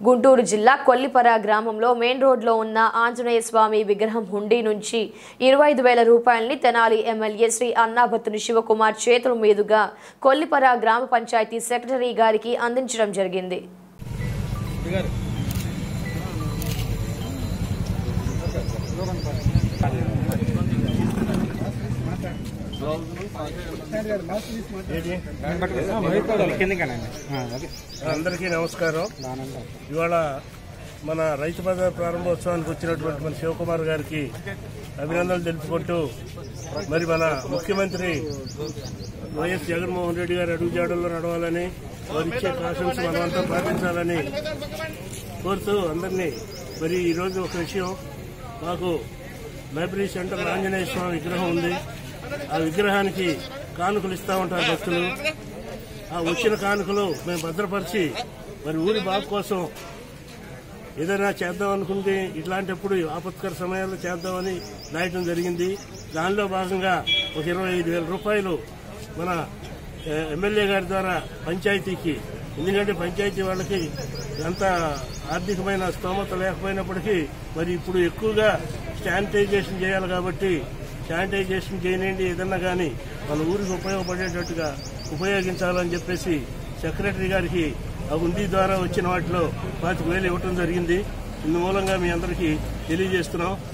గుంటూరు జిల్లా కొల్లిపర గ్రామంలో మెయిన్ రోడ్లో ఉన్న ఆంజనేయ స్వామి విగ్రహం హుండీ నుంచి 25,000 రూపాయలని తెనాలి ఎమ్మెల్యే శ్రీ అన్నాబత్తుని శివకుమార్ చేతుల మీదుగా కొల్లిపర గ్రామ పంచాయతీ సెక్రటరీ గారికి అందించడం జరిగింది. అందరికీ నమస్కారం. ఇవాళ మన రైతు బజార్ ప్రారంభోత్సవానికి వచ్చినటువంటి మన శివకుమార్ గారికి అభినందనలు తెలుపుకుంటూ మరి మన ముఖ్యమంత్రి వైఎస్ జగన్మోహన్ రెడ్డి గారు అడుగుజాడల్లో నడవాలని వారు ఇచ్చే కాన్సెన్స్ మనమంతా పాటించాలని కోరుతూ అందరినీ మరి ఈరోజు ఒక విషయం, మాకు లైబ్రరీ సెంటర్ ఆంజనేయ స్వామి విగ్రహం ఉంది. ఆ విగ్రహానికి కానుకలు ఇస్తా ఉంటారు భక్తులు. ఆ వచ్చిన కానుకలు మేము భద్రపరిచి మరి ఊరి బాగు కోసం ఏదైనా చేద్దాం అనుకుంటే ఇట్లాంటప్పుడు ఆపత్కర సమయాల్లో చేద్దామని రాయటం జరిగింది. దానిలో భాగంగా ఒక 25,000 రూపాయలు మన ఎమ్మెల్యే గారి ద్వారా పంచాయతీకి, ఎందుకంటే పంచాయతీ వాళ్ళకి అంత ఆర్థికమైన స్తోమత లేకపోయినప్పటికీ మరి ఇప్పుడు ఎక్కువగా శానిటైజేషన్ చేయాలి కాబట్టి శానిటైజేషన్ చేయనండి ఏదన్నా కానీ మన ఊరికి ఉపయోగపడేటట్టుగా ఉపయోగించాలని చెప్పేసి సెక్రటరీ గారికి ఆ హుండీ ద్వారా వచ్చిన వాటిలో 25,000 ఇవ్వటం జరిగింది. ఇందు మూలంగా మీ అందరికీ తెలియజేస్తున్నాం.